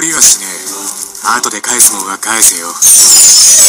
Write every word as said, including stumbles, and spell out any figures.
りはしねえ。後で返すもんは返せよ。